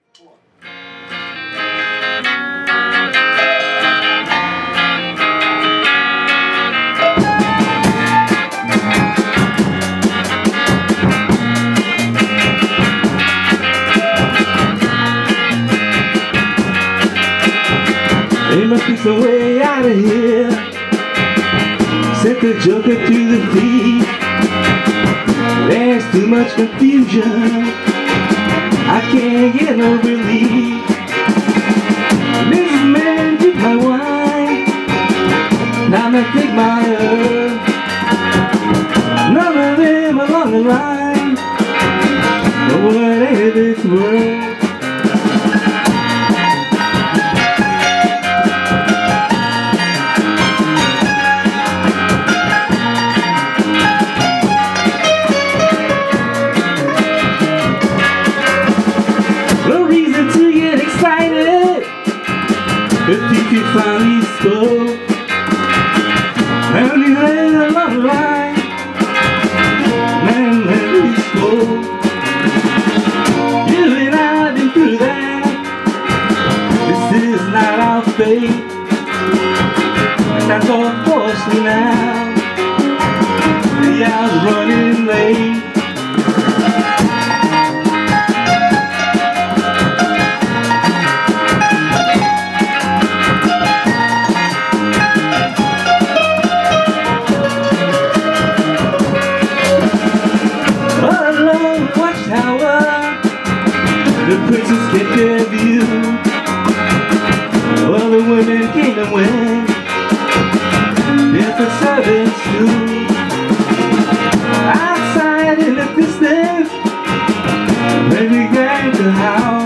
There must be some way out of here. Set the joker to the thief. There's too much confusion, I can't get no relief. This man took my wine, now I take my herb. None of them along the line know what ain't this world. The thief finally spoke, and he lay along the line. Man, when he spoke, you and I been through that. This is not our fate, and that's all forced me now. The hour's running late. The princes kept their view, all the women came and went, barefoot servants too. Outside in the distance, they began to howl.